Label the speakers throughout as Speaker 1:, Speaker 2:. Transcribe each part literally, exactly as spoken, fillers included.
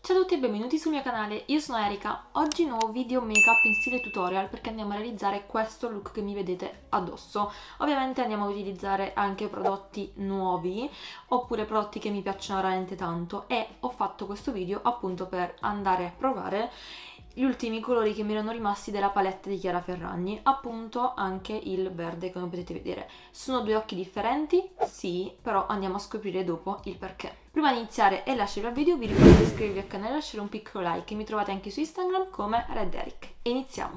Speaker 1: Ciao a tutti e benvenuti sul mio canale, io sono Erika. Oggi nuovo video make up in stile tutorial perché andiamo a realizzare questo look che mi vedete addosso. Ovviamente andiamo a utilizzare anche prodotti nuovi oppure prodotti che mi piacciono veramente tanto e ho fatto questo video appunto per andare a provare gli ultimi colori che mi erano rimasti della palette di Chiara Ferragni, appunto anche il verde come potete vedere. Sono due occhi differenti, sì, però andiamo a scoprire dopo il perché. Prima di iniziare e lasciarvi al video vi ricordo di iscrivervi al canale e lasciare un piccolo like, mi trovate anche su Instagram come Red Eric. E iniziamo!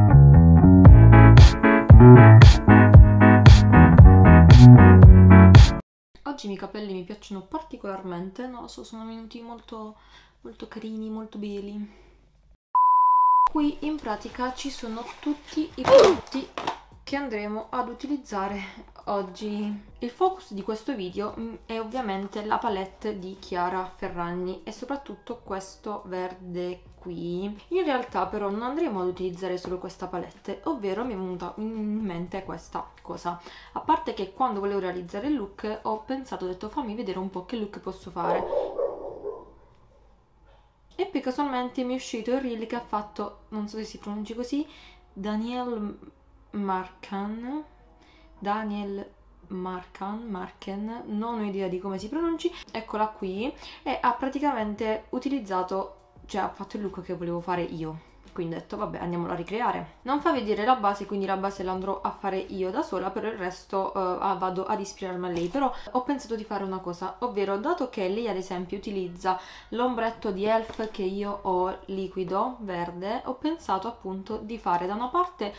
Speaker 1: Oggi i miei capelli mi piacciono particolarmente, non lo so, sono venuti molto, molto carini, molto belli. Qui in pratica ci sono tutti i prodotti che andremo ad utilizzare oggi. Il focus di questo video è ovviamente la palette di Chiara Ferragni e soprattutto questo verde qui. In realtà però non andremo ad utilizzare solo questa palette, ovvero mi è venuta in mente questa cosa. A parte che quando volevo realizzare il look ho pensato, ho detto fammi vedere un po' che look posso fare. E poi casualmente mi è uscito il reel che ha fatto, non so se si pronunci così, Daniel Marcan, Daniel Marcan, Marken, non ho idea di come si pronunci, eccola qui, e ha praticamente utilizzato, cioè ha fatto il look che volevo fare io. Quindi ho detto vabbè, andiamolo a ricreare. Non fa vedere la base, quindi la base la andrò a fare io da sola, per il resto uh, vado ad ispirarmi a lei. Però ho pensato di fare una cosa, ovvero dato che lei ad esempio utilizza l'ombretto di Elf che io ho liquido verde, ho pensato appunto di fare da una parte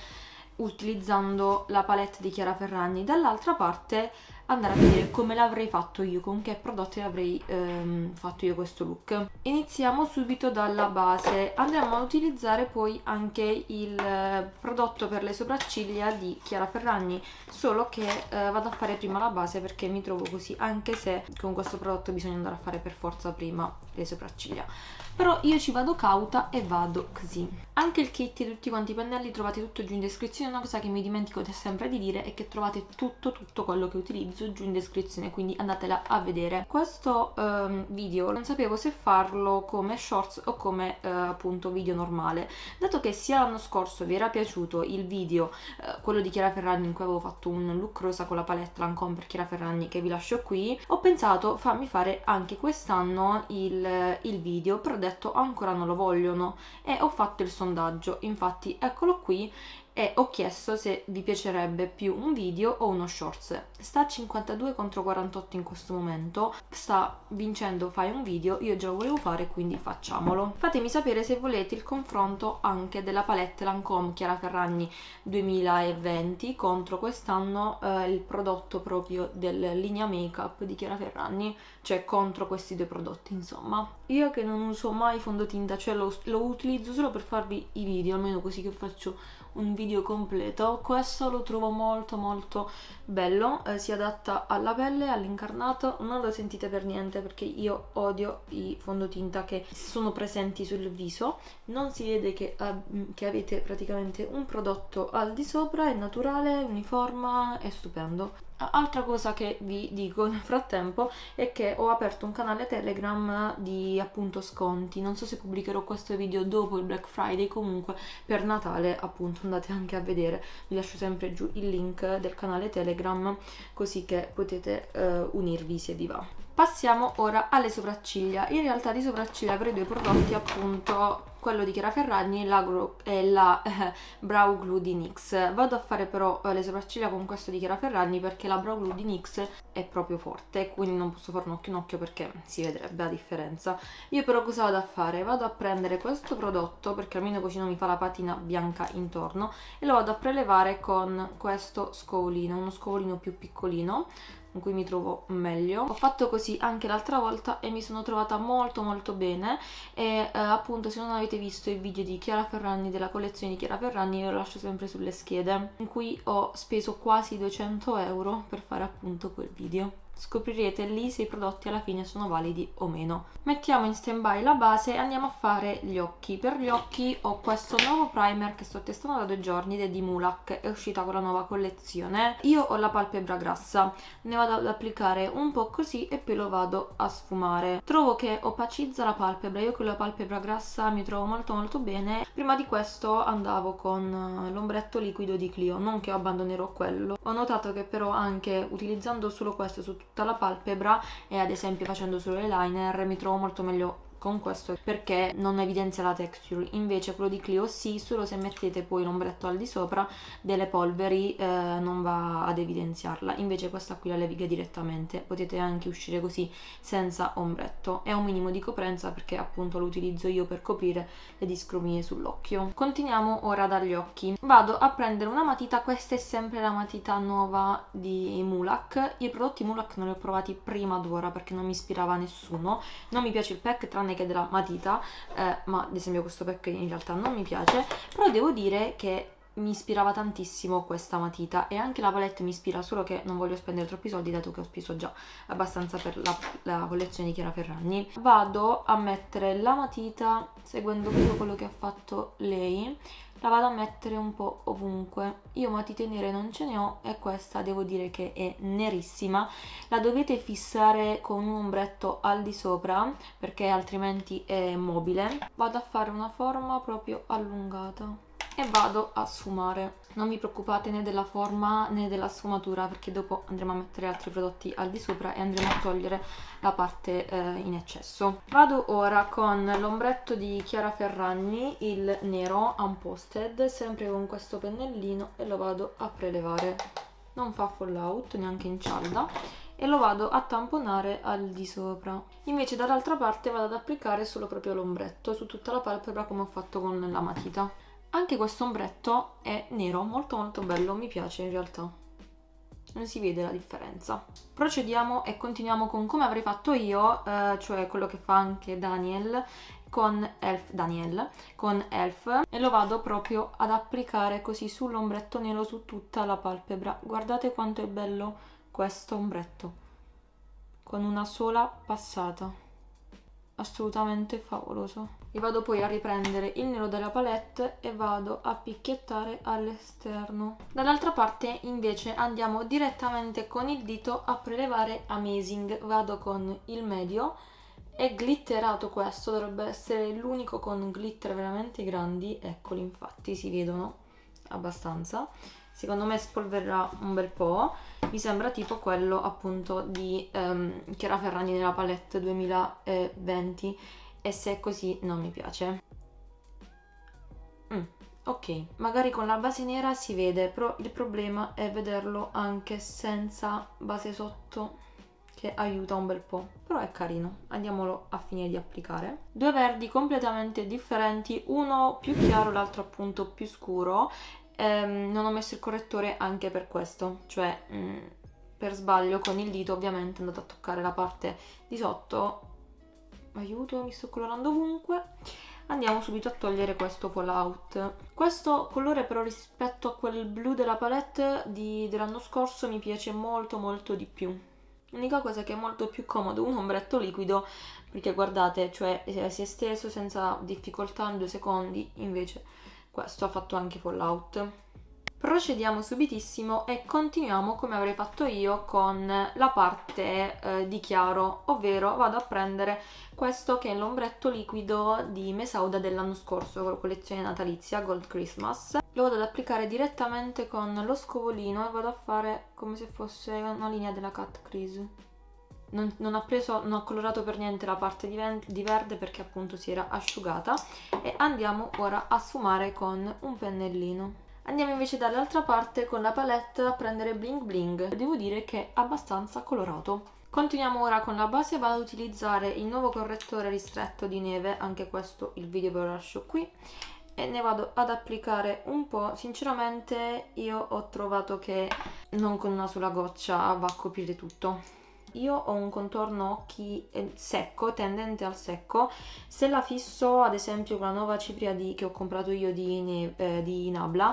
Speaker 1: utilizzando la palette di Chiara Ferragni, dall'altra parte andare a vedere come l'avrei fatto io, con che prodotti avrei ehm, fatto io questo look. Iniziamo subito dalla base, andremo a utilizzare poi anche il eh, prodotto per le sopracciglia di Chiara Ferragni, solo che eh, vado a fare prima la base perché mi trovo così, anche se con questo prodotto bisogna andare a fare per forza prima le sopracciglia. Però io ci vado cauta e vado così. Anche il kit e tutti quanti i pennelli trovate tutto giù in descrizione. Una cosa che mi dimentico sempre di dire è che trovate tutto tutto quello che utilizzo giù in descrizione, quindi andatela a vedere. Questo um, video non sapevo se farlo come shorts o come uh, appunto video normale, dato che sia l'anno scorso vi era piaciuto il video uh, quello di Chiara Ferragni in cui avevo fatto un look rosa con la palette Lancôme per Chiara Ferragni che vi lascio qui. Ho pensato fammi fare anche quest'anno il, il video, però ho detto ancora non lo vogliono e ho fatto il sondaggio, infatti eccolo qui, e ho chiesto se vi piacerebbe più un video o uno shorts. Sta a cinquantadue contro quarantotto in questo momento, sta vincendo fai un video, io già lo volevo fare quindi facciamolo. Fatemi sapere se volete il confronto anche della palette Lancôme Chiara Ferragni duemilaventi contro quest'anno eh, il prodotto proprio del linea make up di Chiara Ferragni, cioè contro questi due prodotti insomma. Io che non uso mai fondotinta, cioè lo, lo utilizzo solo per farvi i video, almeno così che faccio un video completo. Questo lo trovo molto molto bello, eh, si adatta alla pelle, all'incarnato, non lo sentite per niente perché io odio i fondotinta che sono presenti sul viso, non si vede che, uh, che avete praticamente un prodotto al di sopra, è naturale, uniforme, è stupendo. Altra cosa che vi dico nel frattempo è che ho aperto un canale Telegram di appunto sconti, non so se pubblicherò questo video dopo il Black Friday, comunque per Natale appunto andate anche a vedere, vi lascio sempre giù il link del canale Telegram così che potete uh, unirvi se vi va. Passiamo ora alle sopracciglia. In realtà di sopracciglia avrei due prodotti, appunto quello di Chiara Ferragni e la eh, Brow Glue di NYX. Vado a fare però eh, le sopracciglia con questo di Chiara Ferragni perché la Brow Glue di NYX è proprio forte, quindi non posso fare un occhio in occhio perché si vedrebbe la differenza. Io però cosa vado a fare? Vado a prendere questo prodotto, perché almeno così non mi fa la patina bianca intorno, e lo vado a prelevare con questo scovolino, uno scovolino più piccolino, in cui mi trovo meglio. Ho fatto così anche l'altra volta e mi sono trovata molto molto bene e eh, appunto se non avete visto il video di Chiara Ferragni, della collezione di Chiara Ferragni, ve lo lascio sempre sulle schede, in cui ho speso quasi duecento euro per fare appunto quel video. scoprirete lì se i prodotti alla fine sono validi o meno. Mettiamo in stand by la base e andiamo a fare gli occhi. Per gli occhi ho questo nuovo primer che sto testando da due giorni ed è di Mulac, è uscita con la nuova collezione. Io ho la palpebra grassa, ne vado ad applicare un po' così e poi lo vado a sfumare. Trovo che opacizza la palpebra, io con la palpebra grassa mi trovo molto molto bene. Prima di questo andavo con l'ombretto liquido di Clio, non che abbandonerò quello. Ho notato che però anche utilizzando solo questo su tutta la palpebra e ad esempio facendo solo l'eyeliner mi trovo molto meglio con questo perché non evidenzia la texture. Invece quello di Clio sì, solo se mettete poi l'ombretto al di sopra delle polveri eh, non va ad evidenziarla. Invece questa qui la leviga direttamente, potete anche uscire così senza ombretto. È un minimo di coprenza perché appunto lo utilizzo io per coprire le discromie sull'occhio. Continuiamo ora dagli occhi. Vado a prendere una matita, questa è sempre la matita nuova di Mulac. I prodotti Mulac non li ho provati prima d'ora perché non mi ispirava nessuno, non mi piace il pack tranne che della matita, eh, ma ad esempio questo pack in realtà non mi piace, però devo dire che mi ispirava tantissimo questa matita e anche la palette mi ispira, solo che non voglio spendere troppi soldi dato che ho speso già abbastanza per la, la collezione di Chiara Ferragni. Vado a mettere la matita seguendo proprio quello che ha fatto lei, la vado a mettere un po' ovunque. Io matite nere non ce ne ho e questa devo dire che è nerissima. La dovete fissare con un ombretto al di sopra perché altrimenti è mobile. Vado a fare una forma proprio allungata e vado a sfumare. Non vi preoccupate né della forma né della sfumatura perché dopo andremo a mettere altri prodotti al di sopra e andremo a togliere la parte eh, in eccesso. Vado ora con l'ombretto di Chiara Ferragni, il nero Unposted, sempre con questo pennellino, e lo vado a prelevare. Non fa fallout neanche in cialda e lo vado a tamponare al di sopra. Invece dall'altra parte vado ad applicare solo proprio l'ombretto su tutta la palpebra come ho fatto con la matita. Anche questo ombretto è nero, molto molto bello, mi piace in realtà, non si vede la differenza. Procediamo e continuiamo con come avrei fatto io, eh, cioè quello che fa anche Daniel con Elf, Daniel con Elf, e lo vado proprio ad applicare così sull'ombretto nero su tutta la palpebra. Guardate quanto è bello questo ombretto, con una sola passata, assolutamente favoloso. E vado poi a riprendere il nero della palette e vado a picchiettare all'esterno. Dall'altra parte invece andiamo direttamente con il dito a prelevare Amazing. Vado con il medio, è glitterato questo, dovrebbe essere l'unico con glitter veramente grandi, eccoli infatti si vedono abbastanza. Secondo me spolvererà un bel po', mi sembra tipo quello appunto di um, Chiara Ferragni nella palette duemilaventi e se è così non mi piace. Mm, ok, magari con la base nera si vede, però il problema è vederlo anche senza base sotto, che aiuta un bel po', però è carino. Andiamolo a finire di applicare. Due verdi completamente differenti, uno più chiaro, l'altro appunto più scuro. Ehm, non ho messo il correttore anche per questo, cioè mh, per sbaglio con il dito ovviamente è andato a toccare la parte di sotto. Aiuto, mi sto colorando ovunque. Andiamo subito a togliere questo fallout. Questo colore però rispetto a quel blu della palette di, dell'anno scorso mi piace molto molto di più. L'unica cosa è che è molto più comodo un ombretto liquido perché guardate, cioè si è steso senza difficoltà in due secondi, invece questo ha fatto anche fallout. Procediamo subitissimo e continuiamo come avrei fatto io con la parte eh, di chiaro, ovvero vado a prendere questo che è l'ombretto liquido di Mesauda dell'anno scorso con la collezione natalizia Gold Christmas. Lo vado ad applicare direttamente con lo scovolino e vado a fare come se fosse una linea della Cut Crease. Non, non ha preso, non ho colorato per niente la parte di, di verde perché appunto si era asciugata, e andiamo ora a sfumare con un pennellino. Andiamo invece dall'altra parte con la palette a prendere Bling Bling. Devo dire che è abbastanza colorato. Continuiamo ora con la base, vado ad utilizzare il nuovo correttore ristretto di neve, anche questo il video ve lo lascio qui, e ne vado ad applicare un po'. Sinceramente io ho trovato che non con una sola goccia va a coprire tutto. Io ho un contorno occhi secco, tendente al secco. Se la fisso ad esempio con la nuova cipria di, che ho comprato io di, eh, di Nabla,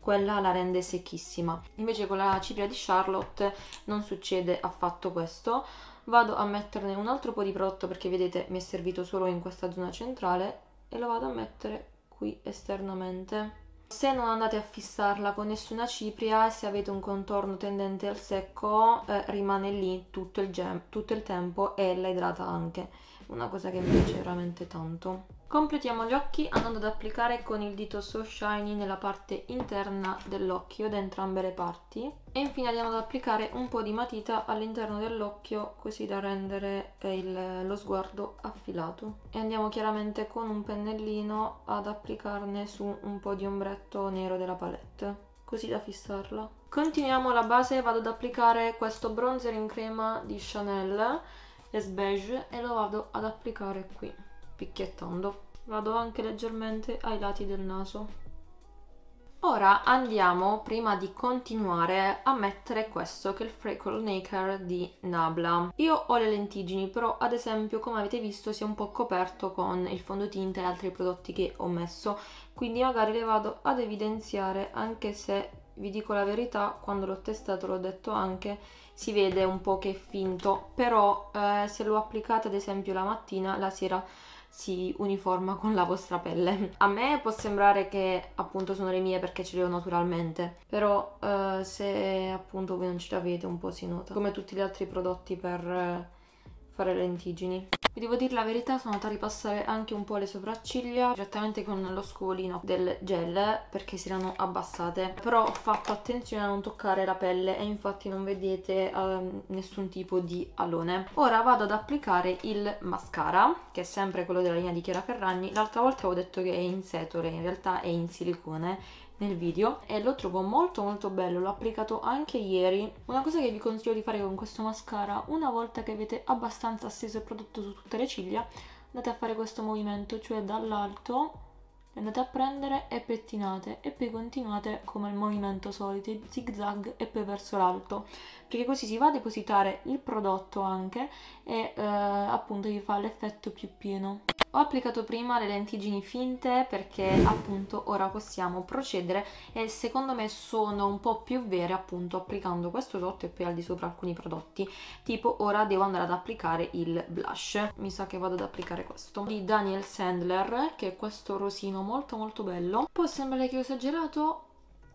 Speaker 1: quella la rende secchissima. Invece con la cipria di Charlotte non succede affatto questo. Vado a metterne un altro po' di prodotto perché vedete mi è servito solo in questa zona centrale e lo vado a mettere qui esternamente. Se non andate a fissarla con nessuna cipria e se avete un contorno tendente al secco, eh, rimane lì tutto il, gem, tutto il tempo e la idrata anche, una cosa che mi piace veramente tanto. Completiamo gli occhi andando ad applicare con il dito So Shiny nella parte interna dell'occhio, da entrambe le parti, e infine andiamo ad applicare un po' di matita all'interno dell'occhio così da rendere il, lo sguardo affilato, e andiamo chiaramente con un pennellino ad applicarne su un po' di ombretto nero della palette, così da fissarla. Continuiamo la base, vado ad applicare questo bronzer in crema di Chanel Es Beige e lo vado ad applicare qui, picchiettando. Vado anche leggermente ai lati del naso. Ora andiamo, prima di continuare, a mettere questo che è il Freckle Maker di Nabla. Io ho le lentiggini, però ad esempio come avete visto si è un po' coperto con il fondotinta e altri prodotti che ho messo, quindi magari le vado ad evidenziare, anche se vi dico la verità, quando l'ho testato l'ho detto anche, si vede un po' che è finto, però eh, se lo applicate ad esempio la mattina, la sera si uniforma con la vostra pelle. A me può sembrare che appunto sono le mie perché ce le ho naturalmente, però eh, se appunto voi non ce le avete un po' si nota, come tutti gli altri prodotti per eh, fare lentiggini. Vi devo dire la verità, sono andata a ripassare anche un po' le sopracciglia direttamente con lo scovolino del gel perché si erano abbassate, però ho fatto attenzione a non toccare la pelle e infatti non vedete uh, nessun tipo di alone. Ora vado ad applicare il mascara, che è sempre quello della linea di Chiara Ferragni. L'altra volta avevo detto che è in setole, in realtà è in silicone nel video, e lo trovo molto molto bello, l'ho applicato anche ieri. Una cosa che vi consiglio di fare con questo mascara, una volta che avete abbastanza steso il prodotto su tutte le ciglia, andate a fare questo movimento, cioè dall'alto andate a prendere e pettinate e poi continuate come il movimento solito, zig zag, e poi verso l'alto, perché così si va a depositare il prodotto anche e eh, appunto vi fa l'effetto più pieno. Ho applicato prima le lentiggini finte perché appunto ora possiamo procedere, e secondo me sono un po' più vere appunto applicando questo sotto e poi al di sopra alcuni prodotti. Tipo ora devo andare ad applicare il blush, mi sa che vado ad applicare questo di Daniel Sandler, che è questo rosino molto molto bello. Può sembrare che ho esagerato,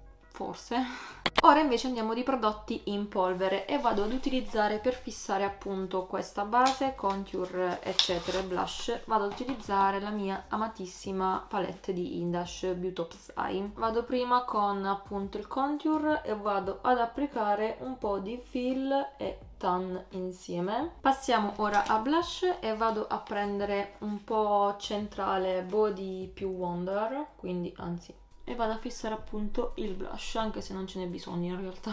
Speaker 1: forse. Ora invece andiamo di prodotti in polvere e vado ad utilizzare, per fissare appunto questa base, contour eccetera e blush, vado ad utilizzare la mia amatissima palette di Indash Beautops Eye. Vado prima con appunto il contour e vado ad applicare un po' di fill e tan insieme. Passiamo ora a blush e vado a prendere un po' centrale Body più Wonder, quindi anzi, e vado a fissare appunto il blush, anche se non ce n'è bisogno in realtà.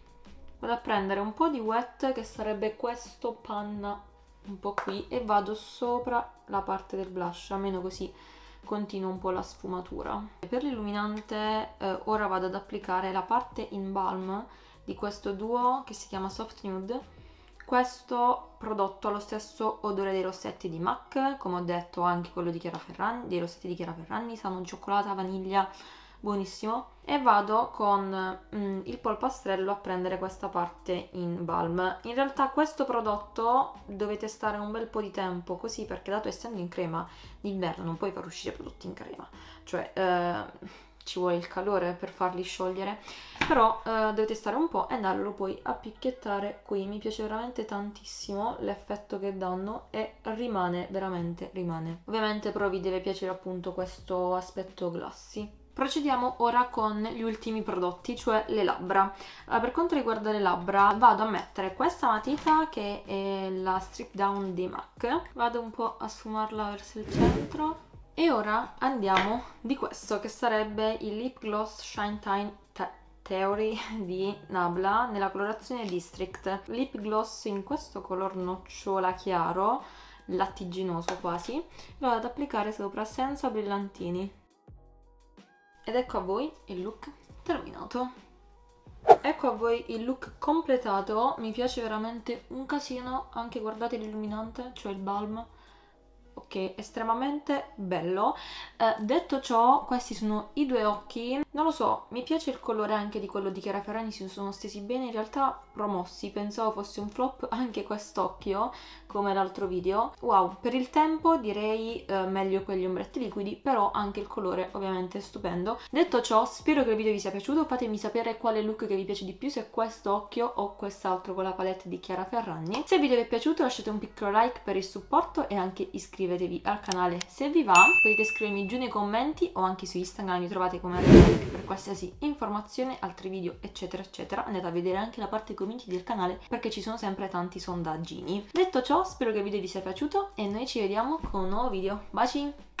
Speaker 1: Vado a prendere un po' di wet, che sarebbe questo panna un po' qui, e vado sopra la parte del blush, almeno così continua un po' la sfumatura. Per l'illuminante eh, ora vado ad applicare la parte in balm di questo duo che si chiama Soft Nude. Questo prodotto ha lo stesso odore dei rossetti di MAC, come ho detto anche quello di Chiara Ferragni, dei rossetti di Chiara Ferragni, sanno di cioccolata, vaniglia, buonissimo. E vado con mm, il polpastrello a prendere questa parte in balm. In realtà questo prodotto dovete stare un bel po' di tempo così, perché dato essendo in crema d'inverno non puoi far uscire prodotti in crema, cioè eh, ci vuole il calore per farli sciogliere, però eh, dovete stare un po' e andarlo poi a picchiettare qui. Mi piace veramente tantissimo l'effetto che danno e rimane, veramente rimane. Ovviamente però vi deve piacere appunto questo aspetto glassy. Procediamo ora con gli ultimi prodotti, cioè le labbra. Allora, per quanto riguarda le labbra, vado a mettere questa matita che è la Strip Down di MAC, vado un po' a sfumarla verso il centro. E ora andiamo di questo, che sarebbe il Lip Gloss Shine Time Theory di Nabla nella colorazione District. Lip gloss in questo color nocciola chiaro, lattiginoso quasi, lo vado ad applicare sopra senza brillantini. Ed ecco a voi il look terminato. Ecco a voi il look completato, mi piace veramente un casino, anche guardate l'illuminante, cioè il balm. Ok, estremamente bello. Eh, detto ciò, questi sono i due occhi. Non lo so, mi piace il colore anche di quello di Chiara Ferragni, si sono stesi bene, in realtà promossi, pensavo fosse un flop anche quest'occhio, come l'altro video. Wow, per il tempo direi eh, meglio quegli ombretti liquidi, però anche il colore ovviamente è stupendo. Detto ciò, spero che il video vi sia piaciuto, fatemi sapere quale look che vi piace di più, se questo occhio o quest'altro con la palette di Chiara Ferragni. Se il video vi è piaciuto lasciate un piccolo like per il supporto e anche iscrivetevi al canale se vi va. Potete scrivermi giù nei commenti o anche su Instagram, mi trovate come Ariel per qualsiasi informazione, altri video eccetera eccetera. Andate a vedere anche la parte community del canale perché ci sono sempre tanti sondaggini. Detto ciò, spero che il video vi sia piaciuto e noi ci vediamo con un nuovo video. Baci!